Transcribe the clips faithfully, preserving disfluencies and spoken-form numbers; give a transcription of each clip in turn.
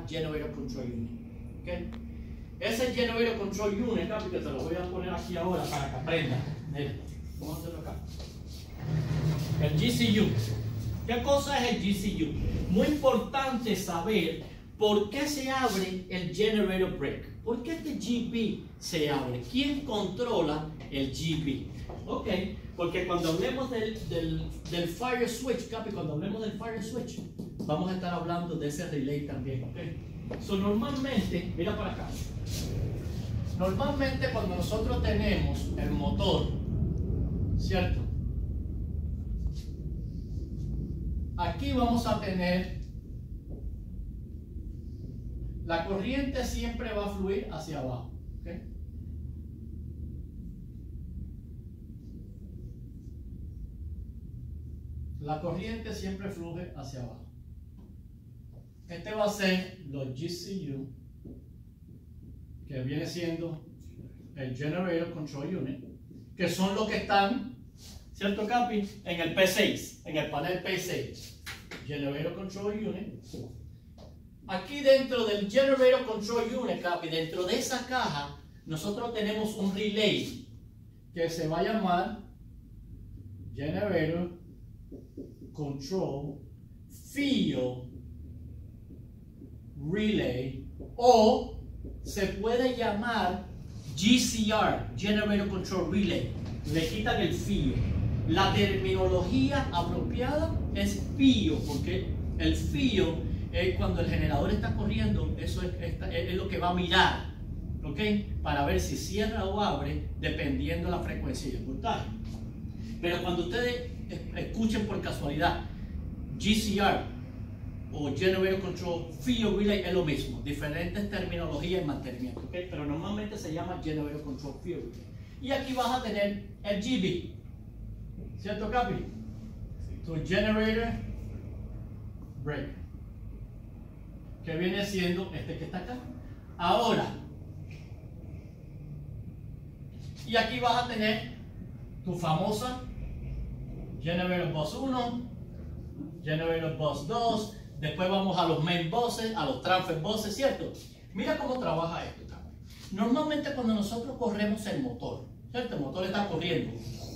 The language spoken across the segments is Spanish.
Generator Control Unit. ¿Okay? Ese Generator Control Unit, Capi, que te lo voy a poner aquí ahora para que aprendan. Vamos a hacerlo acá. El G C U. ¿Qué cosa es el G C U? Muy importante saber por qué se abre el Generator Break. ¿Por qué este G B se abre? ¿Quién controla el G B? Ok, porque cuando hablemos del, del, del Fire Switch, Capi, cuando hablemos del Fire Switch, vamos a estar hablando de ese relay también. Ok, so normalmente, mira para acá. Normalmente cuando nosotros tenemos el motor, ¿cierto? Aquí vamos a tener, la corriente siempre va a fluir hacia abajo. ¿Okay? La corriente siempre fluye hacia abajo. Este va a ser los G C U, que viene siendo el Generator Control Unit, que son los que están, ¿cierto, Capi? En el P seis, en el panel P seis. Generator Control Unit. Aquí dentro del Generator Control Unit, Capi, dentro de esa caja, nosotros tenemos un relay que se va a llamar Generator Control Field Relay, o se puede llamar G C R, Generator Control Relay. Le quitan el fío. La terminología apropiada es fío, porque el fío es cuando el generador está corriendo, eso es, es, es lo que va a mirar, ¿ok? Para ver si cierra o abre dependiendo de la frecuencia y el voltaje. Pero cuando ustedes escuchen por casualidad G C R o Generator Control Field Relay, es lo mismo, diferentes terminologías en mantenimiento, ¿ok? Pero normalmente se llama Generator Control Field Relay. Y aquí vas a tener el G B, ¿cierto, Capi? Tu Generator Break, que viene siendo este que está acá. Ahora, y aquí vas a tener tu famosa Generator Bus uno, Generator Bus dos, después vamos a los main buses, a los transfer buses, ¿cierto? Mira cómo trabaja esto, Capi. Normalmente cuando nosotros corremos el motor, ¿cierto? El motor está corriendo.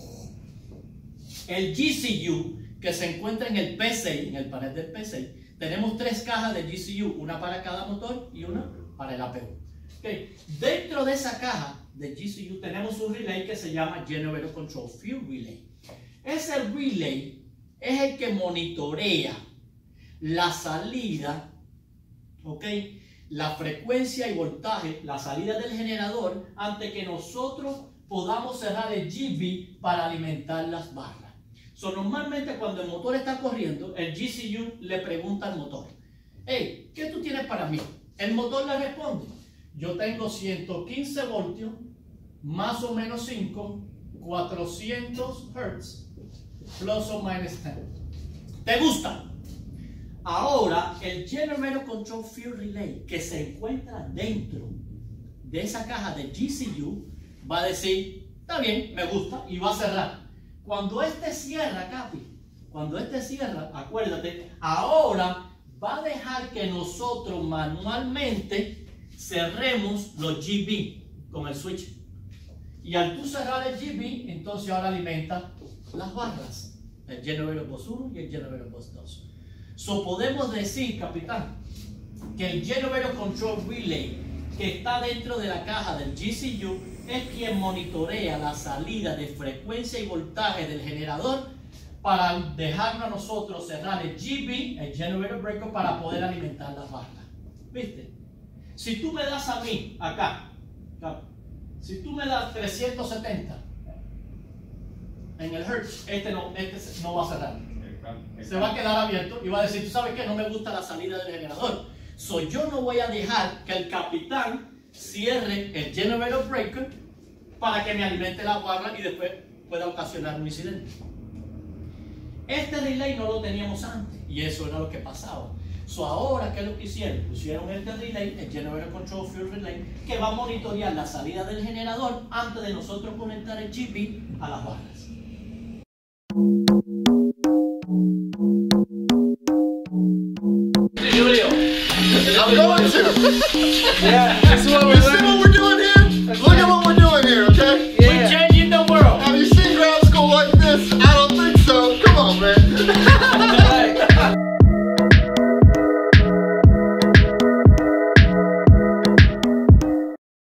El G C U, que se encuentra en el P seis, en el panel del P seis, tenemos tres cajas de G C U, una para cada motor y una para el A P U. Okay. Dentro de esa caja de G C U tenemos un relay que se llama Generator Control Field Relay. Ese relay es el que monitorea la salida, ¿ok? La frecuencia y voltaje, la salida del generador, antes que nosotros podamos cerrar el G B para alimentar las barras. So, normalmente cuando el motor está corriendo, el G C U le pregunta al motor: hey, ¿qué tú tienes para mí? El motor le responde: yo tengo ciento quince voltios, más o menos cinco, cuatrocientos hertz, plus o minus diez. ¿Te gusta? Ahora, el Generator Control Field Relay, que se encuentra dentro de esa caja de G C U, va a decir: está bien, me gusta, y va a cerrar. Cuando este cierra, Capi, cuando este cierra, acuérdate, ahora va a dejar que nosotros manualmente cerremos los G B con el switch. Y al tú cerrar el G B, entonces ahora alimenta las barras, el Generator Bus uno y el Generator Bus dos. So podemos decir, capitán, que el Generator Control Relay que está dentro de la caja del G C U es quien monitorea la salida de frecuencia y voltaje del generador para dejarnos a nosotros cerrar el G B, el Generator Breaker, para poder alimentar las barras. ¿Viste? Si tú me das a mí, acá, si tú me das trescientos setenta en el Hertz, este no, este no va a cerrar. Se va a quedar abierto y va a decir: tú sabes que no me gusta la salida del generador. So, yo no voy a dejar que el capitán cierre el Generator Breaker para que me alimente la barra y después pueda ocasionar un incidente. Este relay no lo teníamos antes y eso era lo que pasaba. So, ahora, ¿qué es lo que hicieron? Pusieron este relay, el Generator Control Field Relay, que va a monitorear la salida del generador antes de nosotros conectar el G B a las barras. Julio, I'm going to. Yeah, this is what we're You see what we're doing here? Look at what we're doing.